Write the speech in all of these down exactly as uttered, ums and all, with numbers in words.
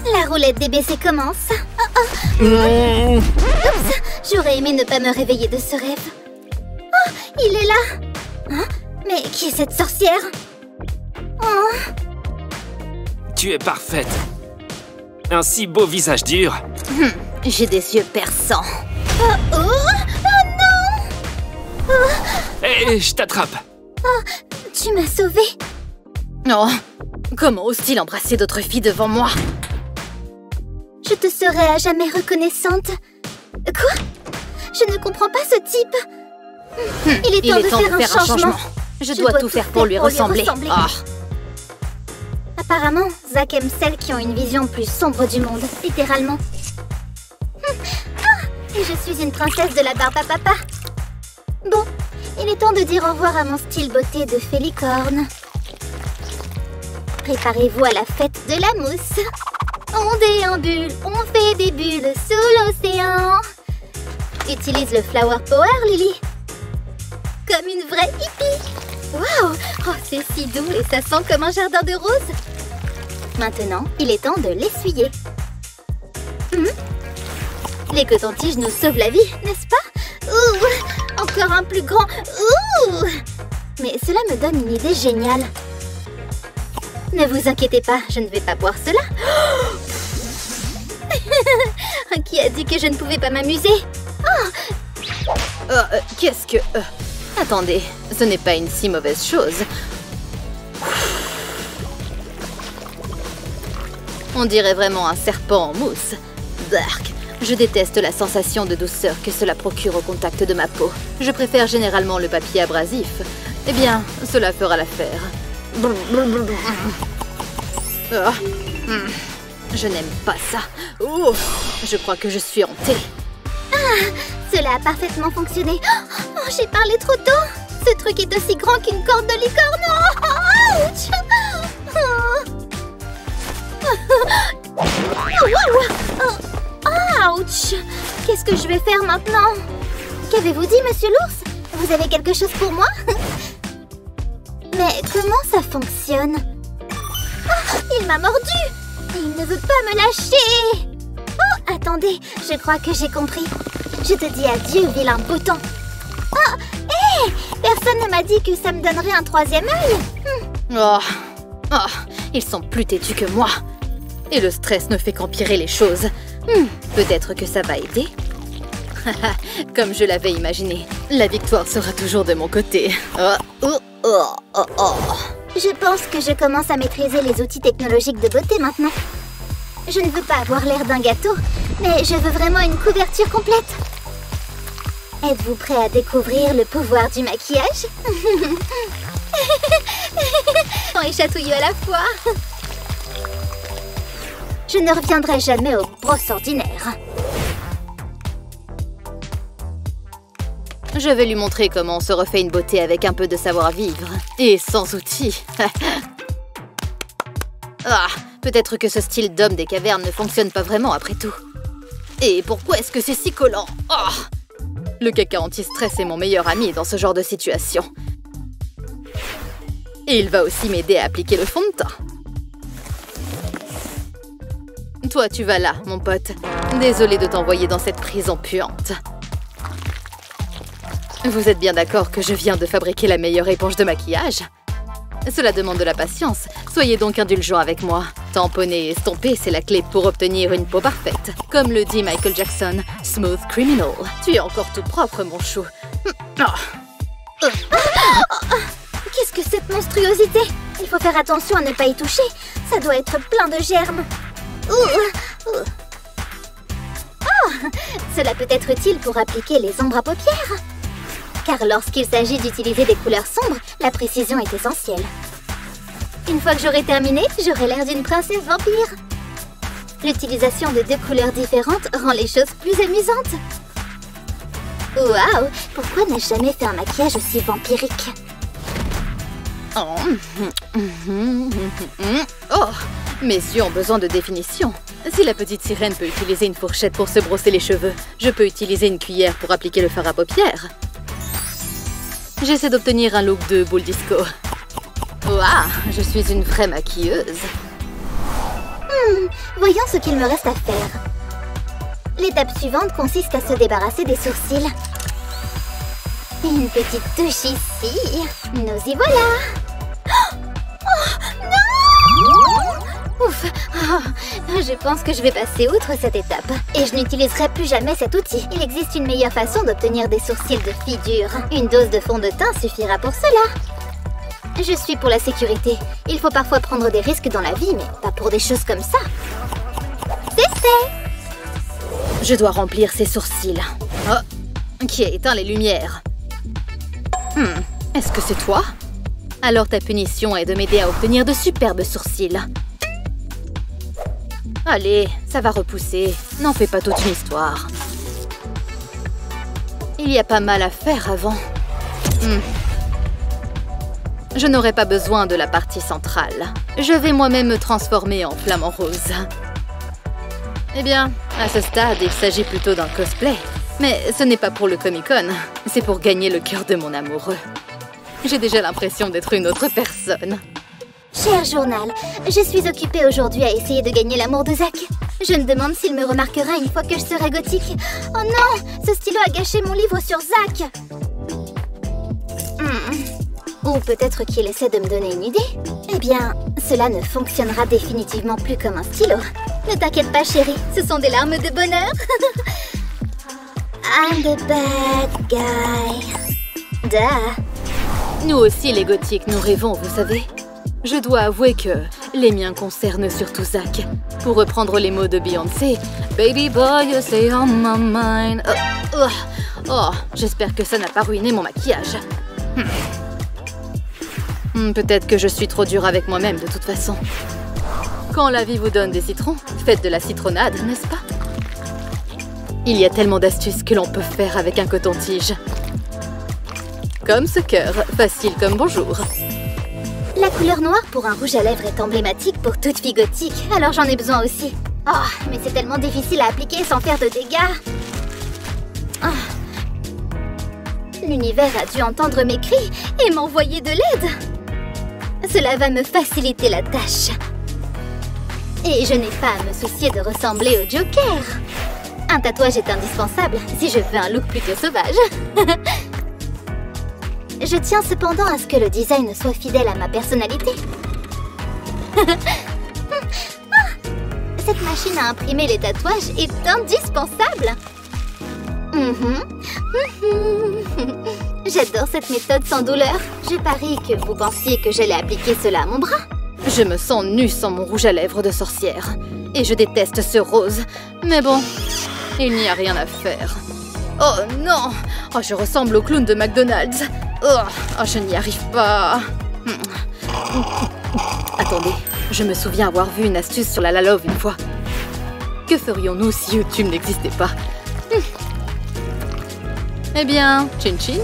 La roulette des baissés commence. Oh, oh. Mmh. Oups, j'aurais aimé ne pas me réveiller de ce rêve. Oh, il est là. Hein? Mais qui est cette sorcière? Oh. Tu es parfaite. Un si beau visage dur. Hum, j'ai des yeux perçants. Oh, oh, oh non! Oh. Hé, je t'attrape. Oh, tu m'as sauvée. Oh, comment ose-t-il embrasser d'autres filles devant moi? Je te serai à jamais reconnaissante. Quoi? Je ne comprends pas ce type. Hum, il est temps, il est de, temps faire de faire un un changement. changement. Je, Je dois, dois tout faire pour lui ressembler. ressembler. Oh. Apparemment, Zack aime celles qui ont une vision plus sombre du monde, littéralement. Ah, et je suis une princesse de la barbe à papa. Bon, il est temps de dire au revoir à mon style beauté de fée licorne. Préparez-vous à la fête de la mousse. On déambule, on fait des bulles sous l'océan. Utilise le Flower Power, Lily. Comme une vraie hippie. Waouh! Oh, c'est si doux et ça sent comme un jardin de roses. Maintenant, il est temps de l'essuyer. Mmh. Les cotons-tiges nous sauvent la vie, n'est-ce pas? Ouh! Encore un plus grand. Ouh! Mais cela me donne une idée géniale. Ne vous inquiétez pas, je ne vais pas boire cela. Qui a dit que je ne pouvais pas m'amuser? Oh! Euh, euh, Qu'est-ce que... Euh... Attendez, ce n'est pas une si mauvaise chose. On dirait vraiment un serpent en mousse. Bark, je déteste la sensation de douceur que cela procure au contact de ma peau. Je préfère généralement le papier abrasif. Eh bien, cela fera l'affaire. Oh. Je n'aime pas ça. Oh, je crois que je suis hantée. Ah, cela a parfaitement fonctionné. Oh, j'ai parlé trop tôt. Ce truc est aussi grand qu'une corde de licorne. Oh, ouch. Oh. Oh, ouch. Qu'est-ce que je vais faire maintenant? Qu'avez-vous dit, monsieur l'ours? Vous avez quelque chose pour moi? Mais comment ça fonctionne? Oh, il m'a mordu. Il ne veut pas me lâcher. Oh, attendez, je crois que j'ai compris. Je te dis adieu, vilain bouton. Oh, hé hey, personne ne m'a dit que ça me donnerait un troisième œil. Hmm. Oh, oh, ils sont plus têtus que moi. Et le stress ne fait qu'empirer les choses. Hmm, peut-être que ça va aider. Comme je l'avais imaginé, la victoire sera toujours de mon côté. Oh, oh, oh, oh, oh. Je pense que je commence à maîtriser les outils technologiques de beauté maintenant. Je ne veux pas avoir l'air d'un gâteau, mais je veux vraiment une couverture complète. Êtes-vous prêt à découvrir le pouvoir du maquillage? On est chatouilleux à la fois. Je ne reviendrai jamais aux brosses ordinaires. Je vais lui montrer comment on se refait une beauté avec un peu de savoir-vivre. Et sans outils. Ah, peut-être que ce style d'homme des cavernes ne fonctionne pas vraiment après tout. Et pourquoi est-ce que c'est si collant? Oh, le caca anti-stress est mon meilleur ami dans ce genre de situation. Et il va aussi m'aider à appliquer le fond de teint. Toi, tu vas là, mon pote. Désolée de t'envoyer dans cette prison puante. Vous êtes bien d'accord que je viens de fabriquer la meilleure éponge de maquillage? Cela demande de la patience. Soyez donc indulgents avec moi. Tamponner et estomper, c'est la clé pour obtenir une peau parfaite. Comme le dit Michael Jackson, Smooth Criminal. Tu es encore tout propre, mon chou. Oh. Oh. Oh. Qu'est-ce que cette monstruosité? Il faut faire attention à ne pas y toucher. Ça doit être plein de germes. Ouh. Ouh. Oh. Cela peut être utile pour appliquer les ombres à paupières. Car lorsqu'il s'agit d'utiliser des couleurs sombres, la précision est essentielle. Une fois que j'aurai terminé, j'aurai l'air d'une princesse vampire. L'utilisation de deux couleurs différentes rend les choses plus amusantes. Waouh! Pourquoi ne jamais faire un maquillage aussi vampirique? Oh. Oh, mes yeux ont besoin de définition. Si la petite sirène peut utiliser une fourchette pour se brosser les cheveux, je peux utiliser une cuillère pour appliquer le fard à paupières. J'essaie d'obtenir un look de boule disco. Waouh, je suis une vraie maquilleuse. Hmm, Voyons ce qu'il me reste à faire. L'étape suivante consiste à se débarrasser des sourcils. Une petite touche ici. Nous y voilà. Oh, non! Ouf. Oh, je pense que je vais passer outre cette étape. Et je n'utiliserai plus jamais cet outil. Il existe une meilleure façon d'obtenir des sourcils de fille dure. Une dose de fond de teint suffira pour cela. Je suis pour la sécurité. Il faut parfois prendre des risques dans la vie, mais pas pour des choses comme ça. C'est fait! Je dois remplir ses sourcils. Oh, qui a éteint les lumières? Hmm, est-ce que c'est toi? Alors ta punition est de m'aider à obtenir de superbes sourcils. Allez, ça va repousser. N'en fais pas toute une histoire. Il y a pas mal à faire avant. Hmm. Je n'aurai pas besoin de la partie centrale. Je vais moi-même me transformer en flamant rose. Eh bien, à ce stade, il s'agit plutôt d'un cosplay. Mais ce n'est pas pour le Comic-Con, c'est pour gagner le cœur de mon amoureux. J'ai déjà l'impression d'être une autre personne. Cher journal, je suis occupée aujourd'hui à essayer de gagner l'amour de Zach. Je me demande s'il me remarquera une fois que je serai gothique. Oh non, ce stylo a gâché mon livre sur Zach. Hmm. Ou peut-être qu'il essaie de me donner une idée. Eh bien, cela ne fonctionnera définitivement plus comme un stylo. Ne t'inquiète pas, chérie, ce sont des larmes de bonheur. I'm the bad guy. Duh. Nous aussi, les gothiques, nous rêvons, vous savez. Je dois avouer que les miens concernent surtout Zach. Pour reprendre les mots de Beyoncé, « Baby boy, you stay on my mind. » Oh, oh, oh, j'espère que ça n'a pas ruiné mon maquillage. Hmm. Hmm, peut-être que je suis trop dure avec moi-même, de toute façon. Quand la vie vous donne des citrons, faites de la citronnade, n'est-ce pas? Il y a tellement d'astuces que l'on peut faire avec un coton-tige. Comme ce cœur, facile comme bonjour. La couleur noire pour un rouge à lèvres est emblématique pour toute fille gothique, alors j'en ai besoin aussi. Oh, mais c'est tellement difficile à appliquer sans faire de dégâts. Oh. L'univers a dû entendre mes cris et m'envoyer de l'aide. Cela va me faciliter la tâche. Et je n'ai pas à me soucier de ressembler au Joker. Un tatouage est indispensable si je veux un look plutôt sauvage. Je tiens cependant à ce que le design soit fidèle à ma personnalité. Cette machine à imprimer les tatouages est indispensable. Mm-hmm. Mm-hmm. J'adore cette méthode sans douleur. Je parie que vous pensiez que j'allais appliquer cela à mon bras. Je me sens nue sans mon rouge à lèvres de sorcière. Et je déteste ce rose. Mais bon, il n'y a rien à faire. Oh non! Oh, je ressemble au clown de McDonald's. Oh, oh je n'y arrive pas. Attendez, je me souviens avoir vu une astuce sur la La Love une fois. Que ferions-nous si YouTube n'existait pas? Eh bien, chin chin.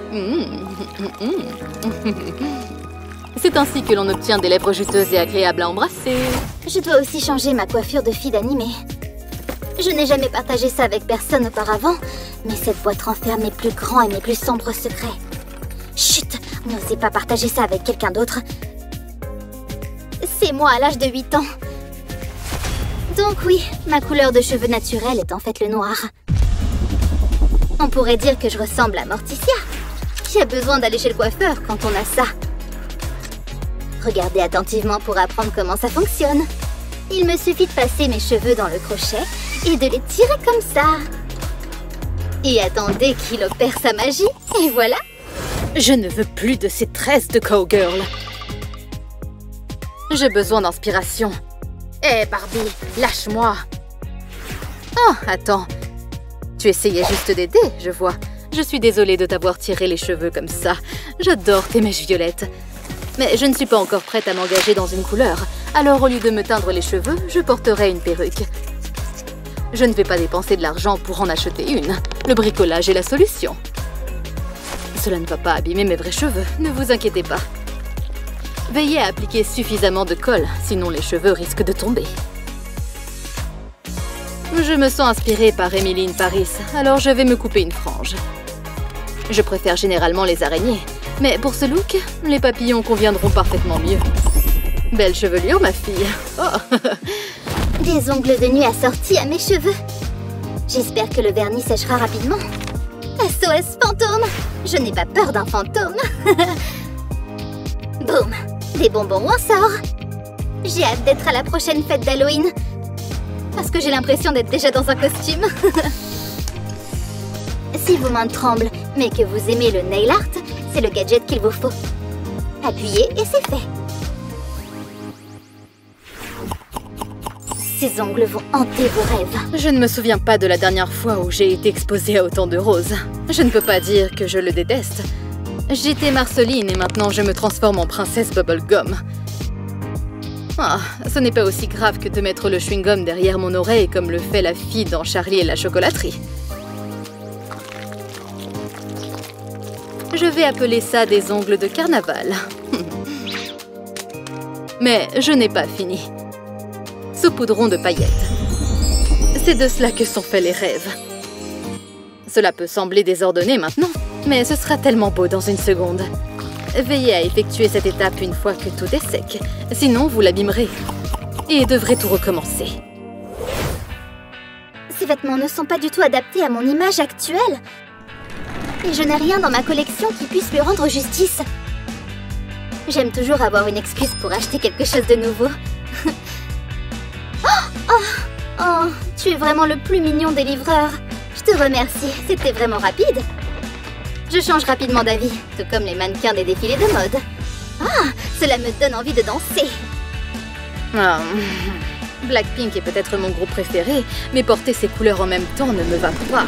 C'est ainsi que l'on obtient des lèvres juteuses et agréables à embrasser. Je dois aussi changer ma coiffure de fille d'animé. Je n'ai jamais partagé ça avec personne auparavant, mais cette boîte renferme mes plus grands et mes plus sombres secrets. Chut, n'osez pas partager ça avec quelqu'un d'autre. C'est moi à l'âge de huit ans. Donc oui, ma couleur de cheveux naturelle est en fait le noir. On pourrait dire que je ressemble à Morticia. J'ai besoin d'aller chez le coiffeur quand on a ça. Regardez attentivement pour apprendre comment ça fonctionne. Il me suffit de passer mes cheveux dans le crochet et de les tirer comme ça. Et attendez qu'il opère sa magie, et voilà. Je ne veux plus de ces tresses de cowgirl. J'ai besoin d'inspiration. Hé, hey Barbie, lâche-moi. Oh, attends. Tu essayais juste d'aider, je vois. Je suis désolée de t'avoir tiré les cheveux comme ça. J'adore tes mèches violettes. Mais je ne suis pas encore prête à m'engager dans une couleur. Alors, au lieu de me teindre les cheveux, je porterai une perruque. Je ne vais pas dépenser de l'argent pour en acheter une. Le bricolage est la solution. Cela ne va pas abîmer mes vrais cheveux, ne vous inquiétez pas. Veillez à appliquer suffisamment de colle, sinon les cheveux risquent de tomber. Je me sens inspirée par Emily in Paris, alors je vais me couper une frange. Je préfère généralement les araignées, mais pour ce look, les papillons conviendront parfaitement mieux. Belle chevelure, ma fille. Oh. Des ongles de nuit assortis à mes cheveux. J'espère que le vernis séchera rapidement. S O S fantôme! Je n'ai pas peur d'un fantôme. Boum! Des bonbons en sort. J'ai hâte d'être à la prochaine fête d'Halloween. Parce que j'ai l'impression d'être déjà dans un costume. Si vos mains tremblent, mais que vous aimez le nail art, c'est le gadget qu'il vous faut. Appuyez et c'est fait. Ces ongles vont hanter vos rêves. Je ne me souviens pas de la dernière fois où j'ai été exposée à autant de roses. Je ne peux pas dire que je le déteste. J'étais Marceline et maintenant je me transforme en princesse Bubblegum. Ah, ce n'est pas aussi grave que de mettre le chewing-gum derrière mon oreille comme le fait la fille dans Charlie et la chocolaterie. Je vais appeler ça des ongles de carnaval. Mais je n'ai pas fini. Saupoudrons de paillettes. C'est de cela que sont faits les rêves. Cela peut sembler désordonné maintenant, mais ce sera tellement beau dans une seconde. Veillez à effectuer cette étape une fois que tout est sec, sinon vous l'abîmerez et devrez tout recommencer. Ces vêtements ne sont pas du tout adaptés à mon image actuelle. Et je n'ai rien dans ma collection qui puisse lui rendre justice. J'aime toujours avoir une excuse pour acheter quelque chose de nouveau. oh, oh, oh, tu es vraiment le plus mignon des livreurs. Je te remercie, c'était vraiment rapide. Je change rapidement d'avis, tout comme les mannequins des défilés de mode. Ah, cela me donne envie de danser. Ah, Blackpink est peut-être mon groupe préféré, mais porter ces couleurs en même temps ne me va pas.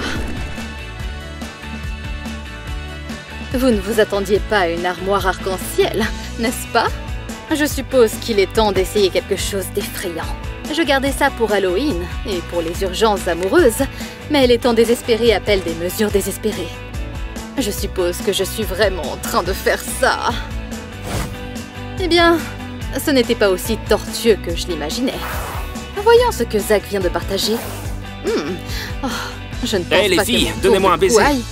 Vous ne vous attendiez pas à une armoire arc-en-ciel, n'est-ce pas? Je suppose qu'il est temps d'essayer quelque chose d'effrayant. Je gardais ça pour Halloween et pour les urgences amoureuses, mais les temps désespérés appellent des mesures désespérées. Je suppose que je suis vraiment en train de faire ça. Eh bien, ce n'était pas aussi tortueux que je l'imaginais. Voyons ce que Zach vient de partager. Hmm. Oh, je ne pense hey, pas les filles, que mon donnez-moi un baiser. Hein?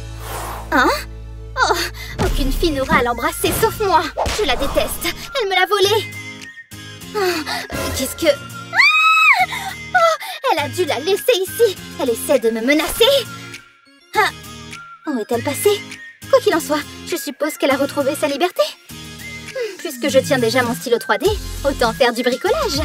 Oh, aucune fille n'aura à l'embrasser sauf moi. Je la déteste. Elle me l'a volée. Oh, qu'est-ce que... Ah! Oh, elle a dû la laisser ici. Elle essaie de me menacer. Ah. Où est-elle passée? Quoi qu'il en soit, je suppose qu'elle a retrouvé sa liberté. Hmm, puisque je tiens déjà mon stylo trois D, autant faire du bricolage.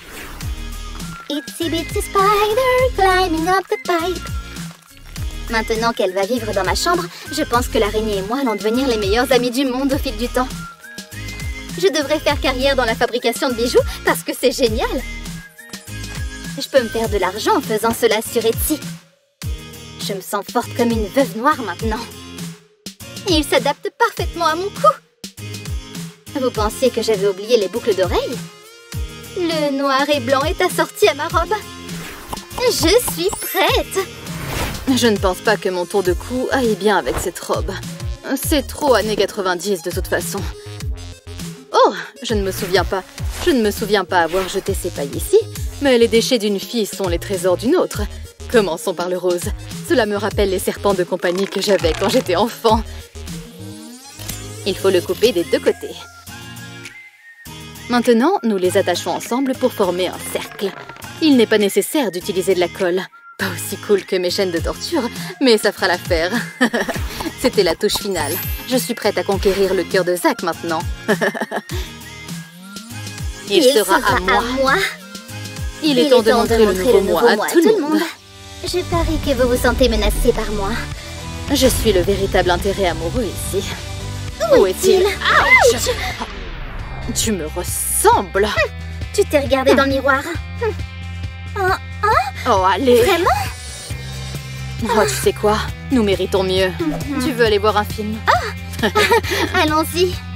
Itsy bitsy spider climbing up the pipe. Maintenant qu'elle va vivre dans ma chambre, je pense que l'araignée et moi allons devenir les meilleurs amis du monde au fil du temps. Je devrais faire carrière dans la fabrication de bijoux parce que c'est génial. Je peux me faire de l'argent en faisant cela sur Etsy. Je me sens forte comme une veuve noire maintenant. Et il s'adapte parfaitement à mon cou. Vous pensiez que j'avais oublié les boucles d'oreilles? Le noir et blanc est assorti à ma robe. Je suis prête. Je ne pense pas que mon tour de cou aille bien avec cette robe. C'est trop années quatre-vingt-dix de toute façon. Oh, je ne me souviens pas. Je ne me souviens pas avoir jeté ces pailles ici, mais les déchets d'une fille sont les trésors d'une autre. Commençons par le rose. Cela me rappelle les serpents de compagnie que j'avais quand j'étais enfant. Il faut le couper des deux côtés. Maintenant, nous les attachons ensemble pour former un cercle. Il n'est pas nécessaire d'utiliser de la colle. Pas aussi cool que mes chaînes de torture, mais ça fera l'affaire. C'était la touche finale. Je suis prête à conquérir le cœur de Zach maintenant. Il, Il sera, sera à moi. À moi. Il est, Il temps, est temps de montrer, de montrer le nouveau moi à tout le monde. monde. Je parie que vous vous sentez menacé par moi. Je suis le véritable intérêt amoureux ici. Où, Où est-il est Ouch! Tu me ressembles. Hum, tu t'es regardé hum. dans le miroir. Hum. Oh, oh, oh, allez. Vraiment? Oh, tu sais quoi? Nous méritons mieux. Mm-hmm. Tu veux aller voir un film? Ah. Allons-y.